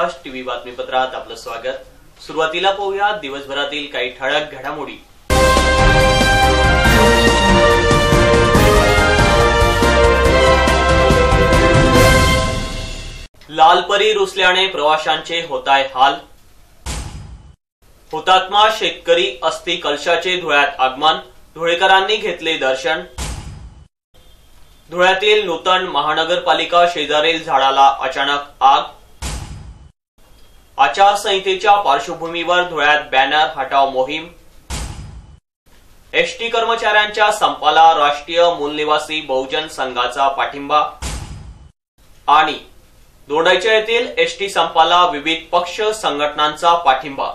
Maharashtra TV बातमीपत्रात आपलं स्वागत। सुरुवातीला पाहूया दिवसभरातील काही ठळक घडामोडी। लालपरी रुसल्याने प्रवाशांचे होताय हाल। हुतात्मा शेतकरी अस्थि कलशाचे धुळ्यात आगमन, धुळेकरांनी घेतले दर्शन। धुळ्यातील नूतन महानगरपालिका शेजारील झाडाला अचानक आग। आचारसंहितेच्या पार्श्वभूमीवर धुळ्यात बॅनर हटाव मोहीम। एसटी कर्मचाऱ्यांच्या संपाला राष्ट्रीय मूलनिवासी बहुजन संघाचा पाठिंबा। आणि दोंडाईचा येथील एसटी संपाला विविध पक्ष संघटनांचा पाठिंबा।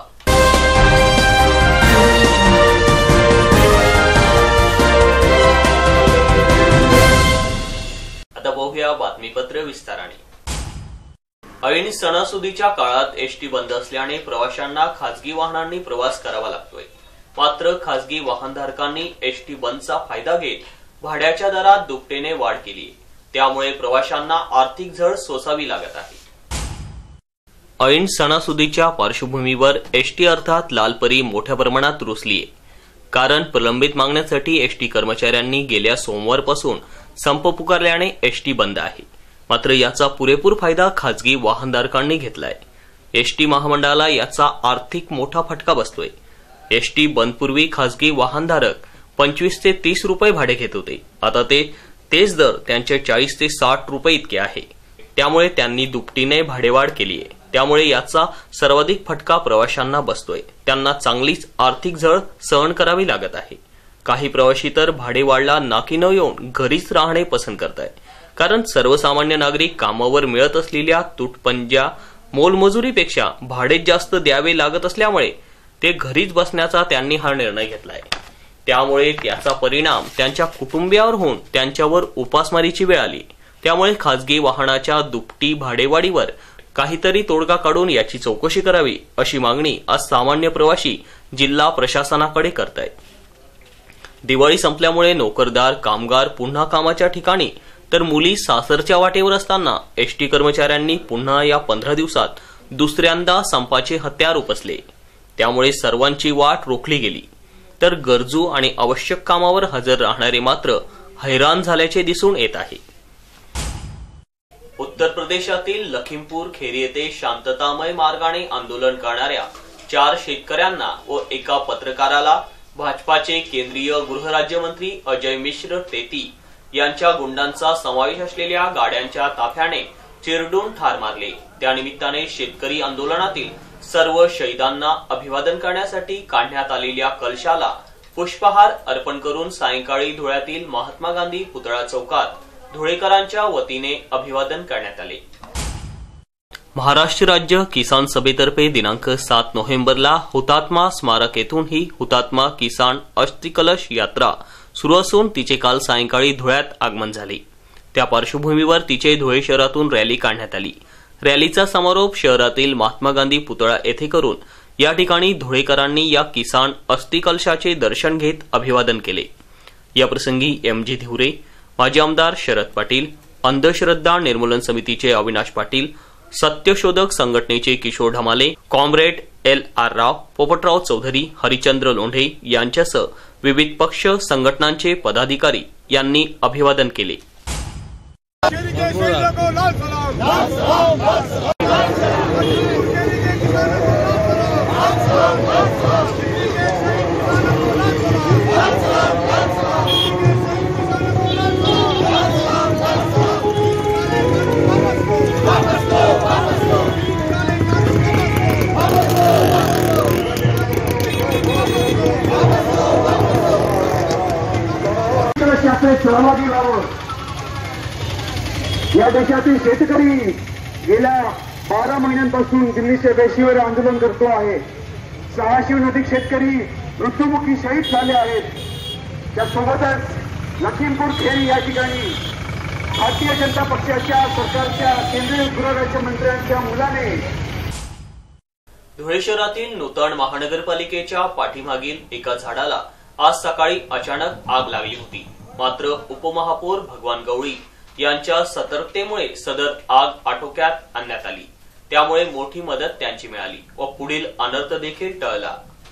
आता पाहूया बातमीपत्र विस्ताराने। ऐन सणासुदीच्या काळात एसटी बंद असल्याने प्रवाशांना खासगी वाहनांनी प्रवास करावा लागतोय। मात्र खासगी वाहनधारकांनी एसटी बंदचा फायदा घेत भाड्याच्या दरात दुपटीने वाढ केली, त्यामुळे प्रवाशांना आर्थिक झळ सोसावी लागत आहे। ऐन सणासुदीच्या पार्श्वभूमीवर एसटी अर्थात लालपरी मोठ्या प्रमाणात रुसलीये। कारण प्रलंबित मागण्यांसाठी एसटी कर्मचाऱ्यांनी गेल्या सोमवारपासून संप पुकारल्याने एसटी बंद आहे। मात्र याचा पुरेपूर फायदा खासगी वाहनधारकांनी घेतलाय। एसटी महामंडळाला याचा आर्थिक मोठा फटका बसतोय। एसटी बंदपूर्वी खासगी वाहनधारक 25 ते 30 रुपये भाडे घेत होते, आता तेच दर त्यांचे 40 ते 60 रुपये इतके आहे। त्यामुळे त्यांनी दुपटीने भाडेवाढ केली आहे। त्यामुळे याचा सर्वाधिक फटका प्रवाशांना बसतोय। त्यांना चांगलीच आर्थिक झळ सहन करावी लागत आहे। काही प्रवासी तर भाडेवाढला नाकी न येऊन घरीच राहणे पसंत करतायत, कारण सर्वसामान्य नागरिक कामावर मिळत असलेल्या तुटपंजा मोलमजुरीपेक्षा भाडे जास्त द्यावे लागत असल्यामुळे ते घरीच बसण्याचा त्यांनी हा निर्णय घेतलाय। त्यामुळे त्याचा परिणाम त्यांच्या कुटुंबियावर होऊन त्यांच्यावर उपासमारीची वेळ आली। त्यामुळे खासगी वाहनाच्या दुपटी भाडेवाढीवर काहीतरी तोडगा काढून याची चौकशी करावी, अशी मागणी आज सामान्य प्रवासी जिल्हा प्रशासनाकडे करतायत। दिवाळी संपल्यामुळे नोकरदार कामगार पुन्हा कामाच्या ठिकाणी तर मुली सासरच्या वाटेवर असताना एसटी कर्मचाऱ्यांनी पुन्हा या 15 दिवसात दुसऱ्यांदा संपाचे हत्यार उपसले। त्यामुळे सर्वांची वाट रोखली गेली, तर गरजू आणि आवश्यक कामावर हजर राहणारे मात्र हैराण झाल्याचे दिसून येत आहे। उत्तर प्रदेशातील लखीमपूर खेरी येथे शांततामय मार्गाने आंदोलन करणाऱ्या 4 शेतकऱ्यांना व एका पत्रकाराला भाजपाचे केंद्रीय गृहराज्यमंत्री अजय मिश्र टेती यांच्या गुंडांचा समावेश असलेल्या गाड्यांच्या ताफ्याने चिरडून ठार मारले। त्यानिमित्ताने शेतकरी आंदोलनातील सर्व शहीदांना अभिवादन करण्यासाठी काढण्यात आलेल्या कलशाला पुष्पहार अर्पण करून सायंकाळी धुळ्यातील महात्मा गांधी पुतळा चौकात धुळेकरांच्या वतीने अभिवादन करण्यात आले। महाराष्ट्र राज्य किसान सभेतर्फे दिनांक 7 नोव्हेंबरला हुतात्मा स्मारक येथून ही हुतात्मा किसान अस्थि कलश यात्रा सुरू असून तिचे काल सायंकाळी धुळ्यात आगमन झाले। त्या पार्श्वभूमीवर तिचे धुळे शहरातून रॅली काढण्यात आली। रॅलीचा समारोप शहरातील महात्मा गांधी पुतळा येथे करून या ठिकाणी धुळेकरांनी या किसान अस्थि कलशाचे दर्शन घेत अभिवादन केले। याप्रसंगी एमजी धिवरे, माजी आमदार शरद पाटील, अंधश्रद्धा निर्मूलन समितीचे अविनाश पाटील, सत्यशोधक संघटनेचे किशोर ढमाले, कॉम्रेड LR राव, पोपटराव चौधरी, हरिचंद्र लोंढे यांच्यासह विविध पक्ष संघटनांचे पदाधिकारी यांनी अभिवादन केले। सहभागी व्हावं। या देशातील शेतकरी गेल्या 12 महिन्यांपासून दिल्लीच्या वेशीवर आंदोलन करतो आहे। 600हून अधिक शेतकरी मृत्युमुखी शहीद झाले आहेत। त्यासोबतच लखीमपूर खेरी या ठिकाणी भारतीय जनता पक्षाच्या सरकारच्या केंद्रीय गृहराज्यमंत्र्यांच्या मुलाने धुळे शहरातील नूतन महानगरपालिकेच्या पाठीमागील एका झाडाला आज सकाळी अचानक आग लागली होती। मात्र उपमहापौर भगवान गवळी यांच्या सतर्कतेमुळे सदर आग आटोक्यात आणण्यात आली। त्यामुळे मोठी मदत त्यांची मिळाली व पुढील अनर्थ देखील टळला।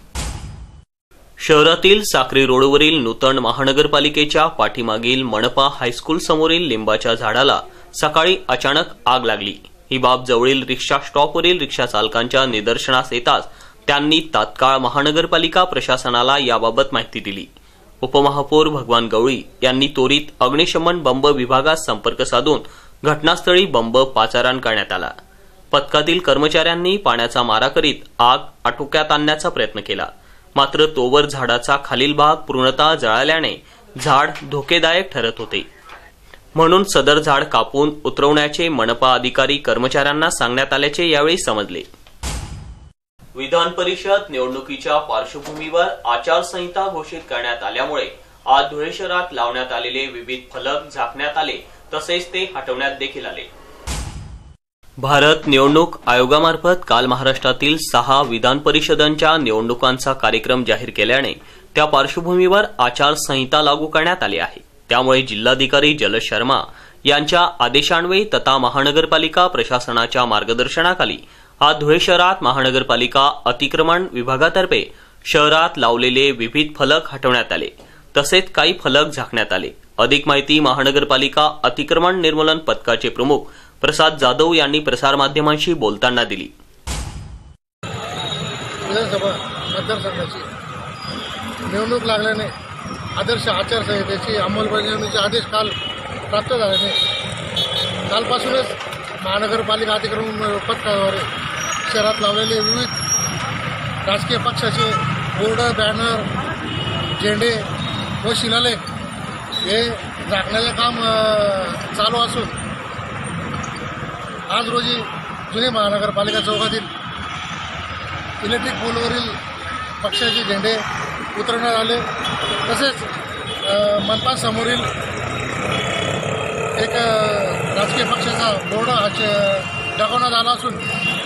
शहरातील साक्री रोडवरील नूतन महानगरपालिकेच्या पाठीमागील मनपा हायस्कूल समोरील लिंबाच्या झाडाला सकाळी अचानक आग लागली। ही बाब जवळील रिक्षा स्टॉपवरील रिक्षा चालकांच्या निदर्शनास येताच त्यांनी तात्काळ महानगरपालिका प्रशासनाला याबाबत माहिती दिली। उपमहापौर भगवान गवळी यांनी त्वरित अग्निशमन बंब विभागास संपर्क साधून घटनास्थळी बंब पाचारण करण्यात आला। पथकातील कर्मचाऱ्यांनी पाण्याचा मारा करीत आग आटोक्यात आणण्याचा प्रयत्न केला, मात्र तोवर झाडाचा खालील भाग पूर्णतः जळाल्याने झाड धोकेदायक ठरत होते, म्हणून सदर झाड कापून उतरवण्याचे मनपा अधिकारी कर्मचाऱ्यांना सांगण्यात आल्याचे यावेळी समजले। विधान परिषद निवडणुकीच्या पार्श्वभूमीवर आचारसंहिता घोषित करण्यात आल्यामुळे आज धुळे शहरात लावण्यात आलेले विविध फलक झाकण्यात आले, तसेच ते हटवण्यात देखील आले। भारत निवडणूक आयोगामार्फत काल महाराष्ट्रातील 6 विधान परिषदांच्या निवडणुकांचा कार्यक्रम जाहीर केल्याने त्या पार्श्वभूमीवर आचारसंहिता लागू करण्यात आली आहे। त्यामुळे जिल्हाधिकारी जलज शर्मा यांच्या आदेशान्वये तथा महानगरपालिका प्रशासनाच्या मार्गदर्शनाखाली आज धुळे शहरात महानगरपालिका अतिक्रमण विभागातर्फे शहरात लावलेले विविध फलक हटवण्यात आले, तसेच काही फलक झाकण्यात आले। अधिक माहिती महानगरपालिका अतिक्रमण निर्मूलन पथकाचे प्रमुख प्रसाद जाधव यांनी प्रसारमाध्यमांशी बोलताना दिली। विधानसभा मतदारसंघाची निवडणूक लागल्याने आदर्श आचारसंहितेची अंमलबजावणीचे आदेश काल प्राप्त झाल्याने कालपासूनच महानगरपालिका अतिक्रमण पथकाद्वारे शहरात लावलेले विविध राजकीय पक्षाचे बोर्ड, बॅनर, झेंडे व शिलालेख हे झाकण्याचे काम चालू असून आज रोजी जुने महानगरपालिका चौकातील इलेक्ट्रिक पोलवरील पक्षाचे झेंडे उतरवण्यात आले, तसेच मनपा समोरील एक राजकीय पक्षाचा बोर्ड दाखवण्यात आला असून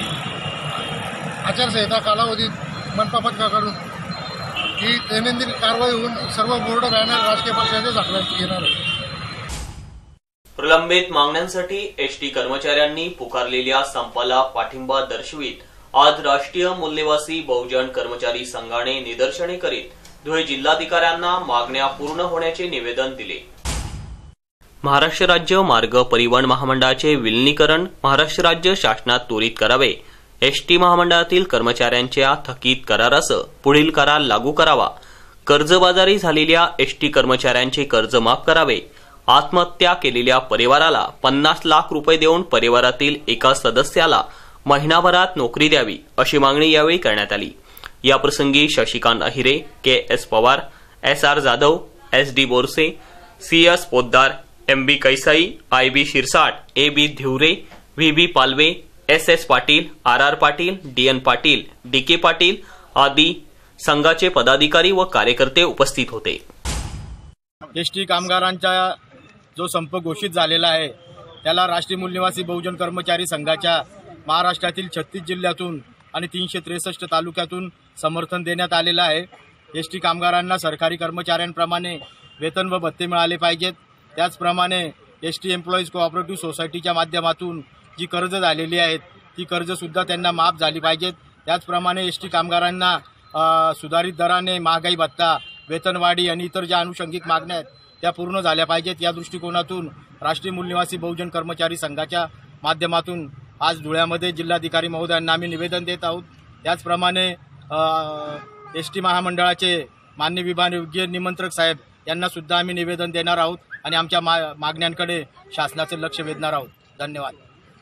आचारसंहिता कालावधीत मनपा पथकाकडून ही दैनंदिन कारवाई होऊन सर्व बोर्ड, बॅनर राजकीय पक्षाचे झाकण्यात येणार आहे। प्रलंबित मागण्यांसाठी एसटी कर्मचाऱ्यांनी पुकारलेल्या संपाला पाठिंबा दर्शवित आज राष्ट्रीय मूल्यवासी बहुजन कर्मचारी संघाने निदर्शने करीत धुळे जिल्हाधिकाऱ्यांना मागण्या पूर्ण होण्याचे निवेदन दिले। महाराष्ट्र राज्य मार्ग परिवहन महामंडळाचे विलीनीकरण महाराष्ट्र राज्य शासनात त्वरित करावे, एसटी महामंडळातील कर्मचाऱ्यांच्या थकीत करारासह पुढील करार लागू करावा, कर्जबाजारी झालेल्या एसटी कर्मचाऱ्यांचे कर्ज माफ करावे, आत्महत्या केलेल्या परिवाराला 50 लाख रुपये देऊन परिवारातील एका सदस्याला महिनाभरात नोकरी द्यावी, अशी मागणी यावेळी करण्यात आली। याप्रसंगी Shashikant Ahire, K S. Pawar, S R. Jadhav, S D. Borse, C S. Poddar, M B. Kaisai, I B. Shirsat, A B. Dhivare, V B. Palve, S S. Patil, R R. Patil, D N. Patil, D K. Patil आदी संघाचे पदाधिकारी व कार्यकर्ते उपस्थित होते। एसटी कामगारांचा जो संप घोषित झालेला आहे त्याला राष्ट्रीय मूल्यवासी बहुजन कर्मचारी संघाच्या महाराष्ट्रातील 36 जिल्ह्यातून आणि 363 तालुक्यातून समर्थन देण्यात आलेलं आहे। एसटी कामगारांना सरकारी कर्मचाऱ्यांप्रमाणे वेतन व भत्ते मिळाले पाहिजेत। त्याचप्रमाणे एसटी एम्प्लॉईज कोऑपरेटिव्ह सोसायटीच्या माध्यमातून जी कर्ज झालेली आहेत ती कर्जसुद्धा त्यांना माफ झाली पाहिजेत। त्याचप्रमाणे एसटी कामगारांना सुधारित दराने महागाई भत्ता, वेतनवाढी आणि इतर ज्या अनुषंगिक मागण्या आहेत त्या पूर्ण झाल्या पाहिजेत। या दृष्टिकोनातून राष्ट्रीय मूल्यवासी बहुजन कर्मचारी संघाच्या माध्यमातून आज धुळ्यामध्ये जिल्हाधिकारी महोदयांना आम्ही निवेदन देत आहोत। त्याचप्रमाणे एसटी महामंडळाचे मान्य विभागीय निमंत्रक साहेब यांना सुद्धा आम्ही निवेदन देणार आहोत आणि आमच्या मागण्यांकडे शासनाचे लक्ष वेधणार आहोत। धन्यवाद।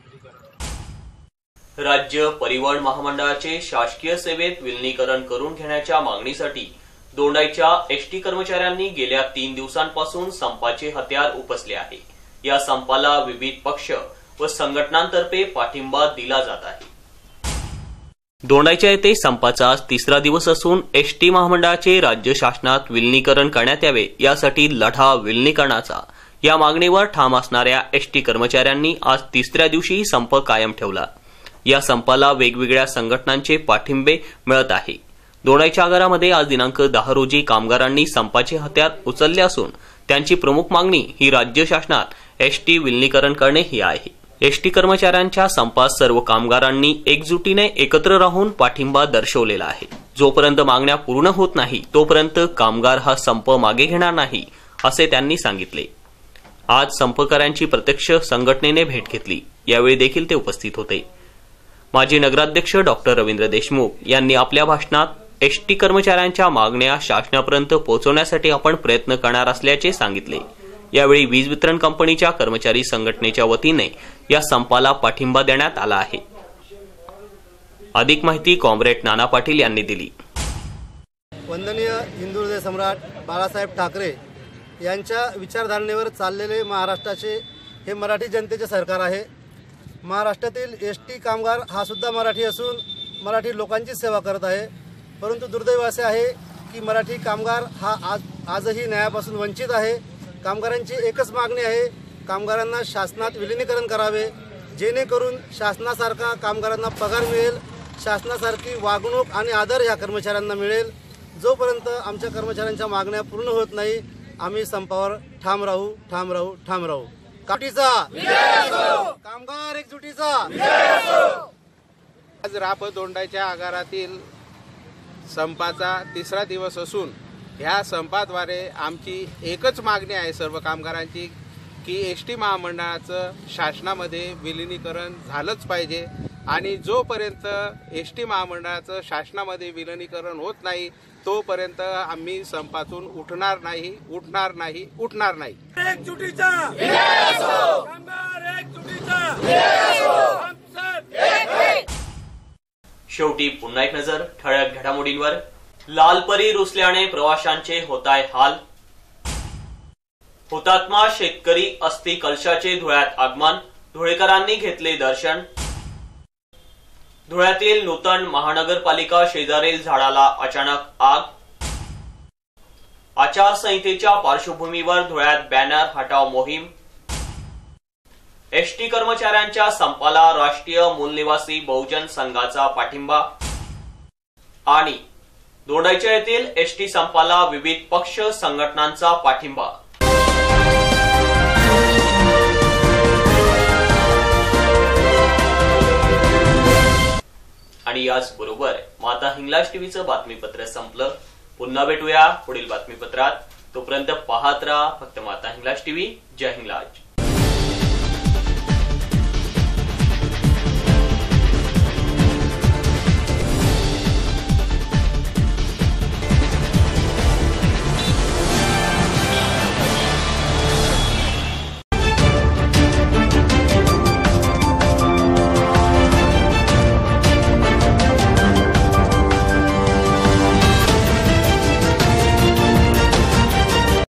राज्य परिवहन महामंडळाचे शासकीय सेवेत विलीनीकरण करून घेण्याच्या मागणीसाठी दोंडाईच्या एसटी कर्मचाऱ्यांनी गेल्या 3 दिवसांपासून संपाचे हत्यार उपसले आहे। या संपाला विविध पक्ष व संघटनांतर्फे पाठिंबा दिला जात आहे। दोंडाईच्या येथे संपाचा आज 3रा दिवस असून एसटी महामंडळाचे राज्य शासनात विलीनीकरण करण्यात यावे यासाठी लढा विलीनीकरणाचा या मागणीवर ठाम असणाऱ्या एसटी कर्मचाऱ्यांनी आज 3ऱ्या दिवशी संप कायम ठेवला। या संपाला वेगवेगळ्या संघटनांचे पाठिंबे मिळत आहे। दोंडाईच्या आगारामध्ये आज दिनांक 10 रोजी कामगारांनी संपाचे हत्यार उचलले असून त्यांची प्रमुख मागणी ही राज्य शासनात एसटी विलीनीकरण करणे ही आहे। एसटी कर्मचाऱ्यांच्या संपास सर्व कामगारांनी एकजुटीने एकत्र राहून पाठिंबा दर्शवलेला आहे। जोपर्यंत मागण्या पूर्ण होत नाही तोपर्यंत कामगार हा संप मागे घेणार नाही असे त्यांनी सांगितले। आज संपकऱ्यांची प्रत्यक्ष संघटनेने भेट घेतली, यावेळी देखील ते उपस्थित होते। माजी नगराध्यक्ष डॉक्टर रवींद्र देशमुख यांनी आपल्या भाषणात एसटी कर्मचाऱ्यांच्या मागण्या शासनापर्यंत पोहोचवण्यासाठी आपण प्रयत्न करणार असल्याचे सांगितले। यावेळी वीज वितरण कंपनीच्या कर्मचारी संघटनेच्या वतीने या संपाला पाठिंबा देण्यात आला आहे। अधिक माहिती कॉम्रेड नाना पाटील यांनी दिली। वंदनीय हिंदू हृदय सम्राट बाळासाहेब ठाकरे यांच्या विचारधारणेवर चाललेले महाराष्ट्राचे हे मराठी जनतेचे सरकार आहे। महाराष्ट्रातील एसटी कामगार हा सुद्धा मराठी असून मराठी लोकांची सेवा करत आहे, परंतु दुर्दैव असे आहे की मराठी कामगार हा आजही न्यायापासून वंचित आहे। कामगारांची एकच मागणी आहे, कामगारांना शासनात विलीनीकरण करावे, जेणेकरून शासनासारखा कामगारांना पगार मिळेल, शासनासारखी वागणूक आणि आदर या कर्मचाऱ्यांना मिळेल। जोपर्यंत आमच्या कर्मचाऱ्यांच्या मागण्या पूर्ण होत नाही आम्ही संपावर ठाम राहू, ठाम राहू, ठाम राहू। कामगार एकजुटीचा आज रापदोंडाच्या आगारातील संपाचा तिसरा दिवस असून ह्या संपाद्वारे आमची एकच मागणी आहे सर्व कामगारांची की एसटी महामंडळाचं शासनामध्ये विलीनीकरण झालंच पाहिजे आणि जोपर्यंत एसटी महामंडळाचं शासनामध्ये विलीनीकरण होत नाही तोपर्यंत आम्ही संपातून उठणार नाही, उठणार नाही, उठणार नाही। एकजुटीचा कामगार एकजुटीचा शेवटी पुन्हा एक नजर ठळक घडामोडींवर। लालपरी रुसल्याने प्रवाशांचे होताय हाल। हुतात्मा शेतकरी अस्थि कलशाचे धुळ्यात आगमन, धुळेकरांनी घेतले दर्शन। धुळ्यातील नूतन महानगरपालिका शेजारील झाडाला अचानक आग। आचारसंहितेच्या पार्श्वभूमीवर धुळ्यात बॅनर हटाव मोहीम। एसटी कर्मचाऱ्यांच्या संपाला राष्ट्रीय मूलनिवासी बहुजन संघाचा पाठिंबा आणि दोंडाईचा येथील एसटी संपाला विविध पक्ष संघटनांचा पाठिंबा। आणि याचबरोबर माता हिंगलाज टीव्हीचं बातमीपत्र संपलं। पुन्हा भेटूया पुढील बातमीपत्रात, तोपर्यंत पाहत राहा फक्त माता हिंगलाज टीव्ही। जय हिंगलाज।